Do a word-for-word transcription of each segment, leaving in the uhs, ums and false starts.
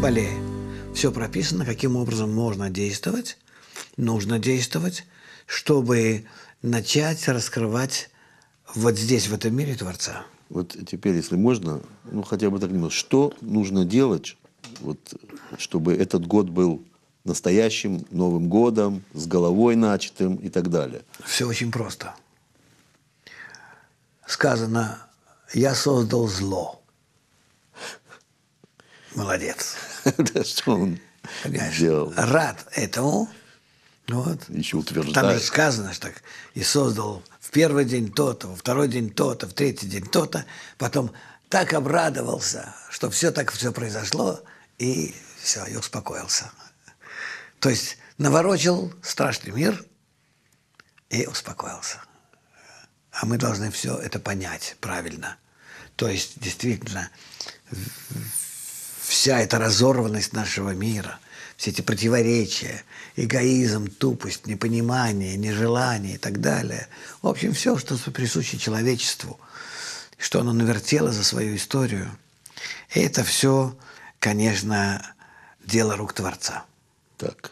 Кабале все прописано, каким образом можно действовать, нужно действовать, чтобы начать раскрывать вот здесь, в этом мире, Творца. Вот теперь, если можно, ну хотя бы так немного, что нужно делать, вот, чтобы этот год был настоящим Новым годом, с головой начатым и так далее? Все очень просто. Сказано: «Я создал зло». Молодец. Да что он сделал? Рад этому. Вот. Еще утверждает. Там же сказано, что так, и создал в первый день то-то, во второй день то-то, в третий день то-то. Потом так обрадовался, что все так все произошло, и все, и успокоился. То есть наворочил страшный мир и успокоился. А мы должны все это понять правильно. То есть действительно вся эта разорванность нашего мира, все эти противоречия, эгоизм, тупость, непонимание, нежелание и так далее. В общем, все, что присуще человечеству, что оно навертело за свою историю, это все, конечно, дело рук Творца. Так.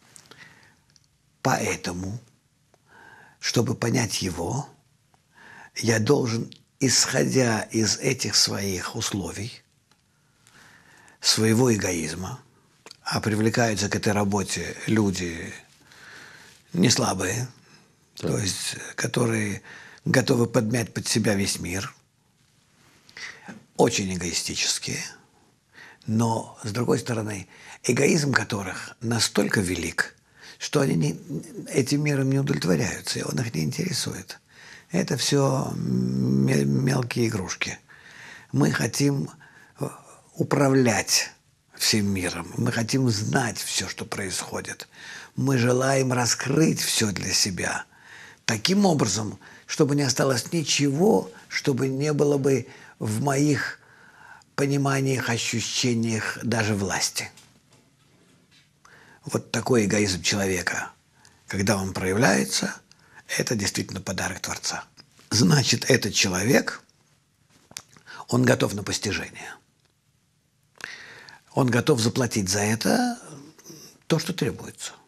Поэтому, чтобы понять его, я должен, исходя из этих своих условий, своего эгоизма, а привлекаются к этой работе люди не слабые, да. То есть которые готовы подмять под себя весь мир, очень эгоистические, но, с другой стороны, эгоизм которых настолько велик, что они не, этим миром не удовлетворяются, и он их не интересует. Это все мелкие игрушки. Мы хотим управлять всем миром. Мы хотим знать все, что происходит. Мы желаем раскрыть все для себя. Таким образом, чтобы не осталось ничего, чтобы не было бы в моих пониманиях, ощущениях даже власти. Вот такой эгоизм человека, когда он проявляется, это действительно подарок Творца. Значит, этот человек, он готов на постижение. Он готов заплатить за это то, что требуется.